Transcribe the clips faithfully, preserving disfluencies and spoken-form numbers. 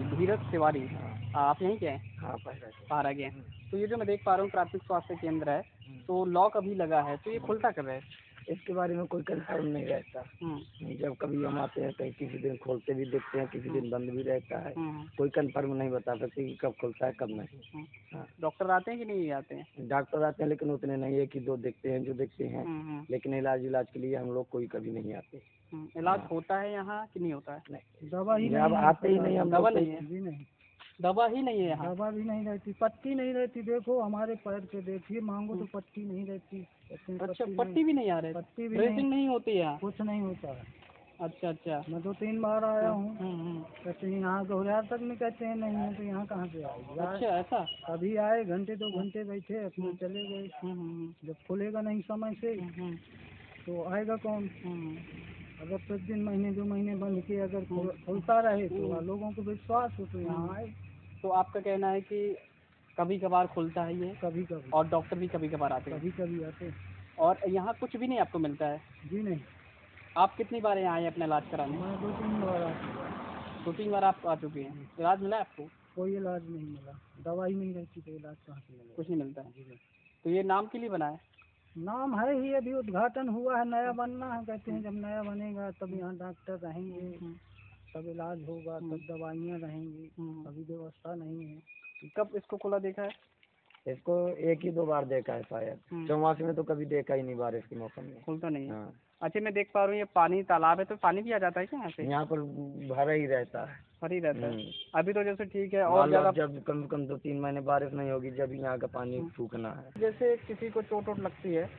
धीरज तिवारी, हाँ। आप यहीं के हैं? हाँ, पहले से। बाहर आ गए हैं। तो ये जो मैं देख पा रहा हूँ प्राथमिक स्वास्थ्य केंद्र है, तो लॉक अभी लगा है, तो ये खुलता कब है? इसके बारे में कोई कंफर्म नहीं रहता। हम्म जब कभी हम आते हैं कहीं किसी दिन खोलते भी देखते हैं, किसी दिन बंद भी रहता है। हम्म कोई कंफर्म नहीं बता सकते कि कब खुलता है कब नहीं। हम्म। हाँ, डॉक्टर आते हैं कि नहीं आते हैं? डॉक्टर आते हैं लेकिन उतने नहीं, एक ही दो देखते हैं जो देखते हैं। हम्म हम्म लेकिन इलाज इलाज के लिए हम लोग कोई कभी नहीं आते। हम्म। इलाज होता है यहाँ कि नहीं होता है? नहीं, दवा ही नहीं, अब आते ही नहीं हम दवा लोग। नहीं है? भी नहीं, दवा ही नहीं है यहाँ? दवा भी नहीं रहती, पट्टी नहीं रहती। देखो हमारे पैर पे देखिए, मांगो तो पट्टी नहीं रहती। अच्छा, पट्टी भी नहीं आ रही? पट्टी भी ड्रेसिंग नहीं होती है यहाँ? कुछ नहीं होता है। अच्छा अच्छा। मैं दो तीन बार आया हूँ, हम्म हम्म। कहते हैं यहाँ गौरियार तक में, कहते हैं नहीं है, तो यहाँ कहाँ से आएगी? अच्छा, ऐसा? अभी आए, घंटे दो घंटे बैठे, अपने चले गए। हम्म हम्म जब खुलेगा नहीं समय से हम्म तो आएगा कौन? हम्म। अगर प्रतिदिन महीने दो महीने बंद के अगर खुल- खुलता रहे तो लोगों को विश्वास हो तो यहाँ आए। तो आपका कहना है कि कभी कभार खुलता है ये, कभी कभी, और डॉक्टर भी कभी कभार आते हैं, कभी कभी आते। और यहाँ कुछ भी नहीं आपको मिलता है? जी नहीं, आप कितनी बार यहाँ आए अपना इलाज कराने? मैं दो तीन बार आ चुका। दो तीन बार आप आ चुके हैं, इलाज मिला है आपको? कोई इलाज नहीं मिला, दवाई नहीं रहती तो इलाज कहाँ से मिलेगा? कुछ नहीं मिलता है। तो ये नाम के लिए बना है? नाम है ही, अभी उद्घाटन हुआ है, नया बनना है। कहते हैं जब नया बनेगा तब यहाँ डॉक्टर रहेंगे, तब इलाज होगा, तब दवाइयाँ रहेंगी। अभी व्यवस्था नहीं है। कब इसको खुला देखा है? इसको एक ही दो बार देखा है शायद, चौमास में तो कभी देखा ही नहीं, बारिश के मौसम में खुलता नहीं है। हाँ। अच्छा, मैं देख पा रहा हूँ ये पानी तालाब है, तो पानी भी आ जाता है क्या यहाँ से? यहाँ पर भरा ही रहता है। भरी रहता है अभी तो, जैसे ठीक है, और ज्यादा जब कम से कम दो तीन महीने बारिश नहीं होगी जब यहाँ का पानी सूखना है। जैसे किसी को चोट वोट लगती है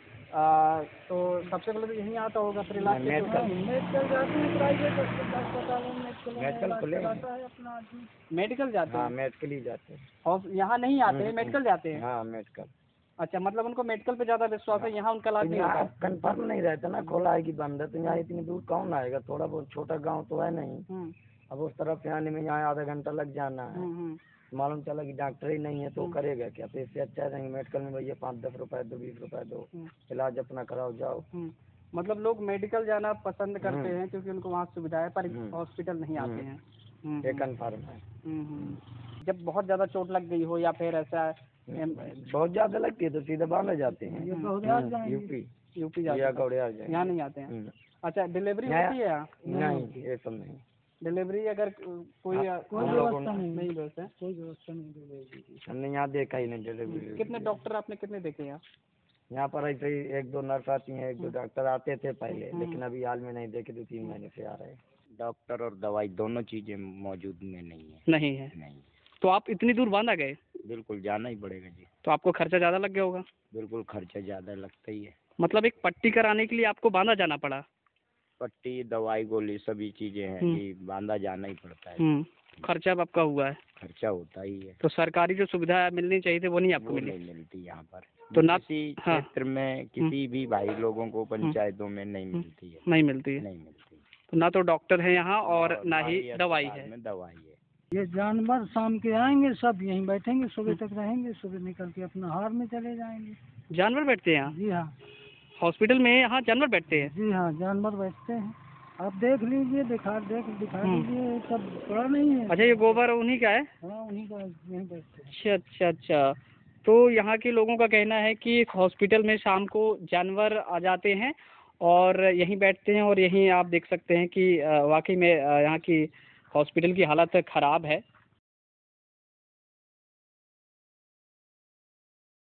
आ, तो सबसे पहले तो यहीं आता होगा फिर इलाज? मेडिकल मेडिकल जाते हैं, प्राइवेट अस्पतालों में मेडिकल खुले है अपना आदमी। मेडिकल जाते हाँ, हैं? मेडिकल ही जाते हैं। और यहाँ नहीं आते हैं, मेडिकल जाते हैं? हाँ, मेडिकल। अच्छा, मतलब उनको मेडिकल पे ज्यादा विश्वास है, यहाँ उनका इलाज नहीं होता? कंफर्म नहीं रहता ना, खोला है कि बंद है, तो यहाँ इतनी दूर कौन आएगा? थोड़ा बहुत छोटा गांव तो है नहीं, अब उस तरफ आने में यहाँ आधा घंटा लग जाना है। मालूम चला कि डॉक्टर ही नहीं है तो करेगा क्या? तो इससे अच्छा है मेडिकल में भैया पाँच दस रुपए दो, बीस रुपए दो, इलाज अपना कराओ जाओ। मतलब लोग मेडिकल जाना पसंद करते हैं क्योंकि उनको वहाँ सुविधा है, पर हॉस्पिटल नहीं आते हैं। ये कंफर्म है। जब बहुत ज्यादा चोट लग गई हो या फिर ऐसा बहुत ज्यादा लगती है तो सीधे बांध जाते हैं, यूपी यूपी या गौड़ियार जाए, यहाँ नहीं आते हैं। अच्छा, डिलीवरी होती है यहाँ? नहीं, ये सब नहीं। डिलीवरी अगर कोई कोई व्यवस्था नहीं, नहीं व्यवस्था है, कोई व्यवस्था नहीं। हमने यहाँ देखा ही नहीं डिलीवरी। कितने डॉक्टर आपने कितने देखे यहाँ? यहाँ पर ऐसे ही एक दो नर्स आती हैं, एक दो डॉक्टर आते थे पहले, लेकिन अभी हाल में नहीं देखे, दो तीन महीने से आ रहे हैं। डॉक्टर और दवाई दोनों चीजें मौजूद में नहीं है। नहीं है? नहीं। तो आप इतनी दूर बांध आ गए? बिल्कुल, जाना ही पड़ेगा जी। तो आपको खर्चा ज्यादा लग गया होगा? बिल्कुल, खर्चा ज्यादा लगता ही है। मतलब एक पट्टी कराने के लिए आपको बांधा जाना पड़ा? पट्टी, दवाई, गोली सभी चीजें हैं कि बांधा जाना ही पड़ता है। खर्चा अब आपका हुआ है? खर्चा होता ही है। तो सरकारी जो सुविधा मिलनी चाहिए थी वो नहीं आपको मिली? नहीं मिलती यहाँ पर, तो ना किसी क्षेत्र में किसी भी भाई लोगों को पंचायतों में नहीं मिलती है। नहीं मिलती है? नहीं मिलती। तो ना तो डॉक्टर है यहाँ और ना ही दवाई है। दवाई है। ये जानवर शाम के आएंगे, सब यहीं बैठेंगे, सुबह तक रहेंगे, सुबह निकल के अपना हार में चले जाएंगे। जानवर बैठते हैं यहाँ? जी हाँ, हॉस्पिटल में यहाँ जानवर बैठते हैं? जी हाँ, जानवर बैठते हैं। आप देख लीजिए, दिखा देख दिखा दीजिए, सब पड़ा नहीं है। अच्छा, ये गोबर उन्हीं का है? हाँ, उन्हीं का, यहीं बैठते हैं। अच्छा अच्छा अच्छा। तो यहाँ के लोगों का कहना है कि हॉस्पिटल में शाम को जानवर आ जाते हैं और यहीं बैठते हैं, और यहीं आप देख सकते हैं कि वाकई में यहाँ की हॉस्पिटल की हालत खराब है।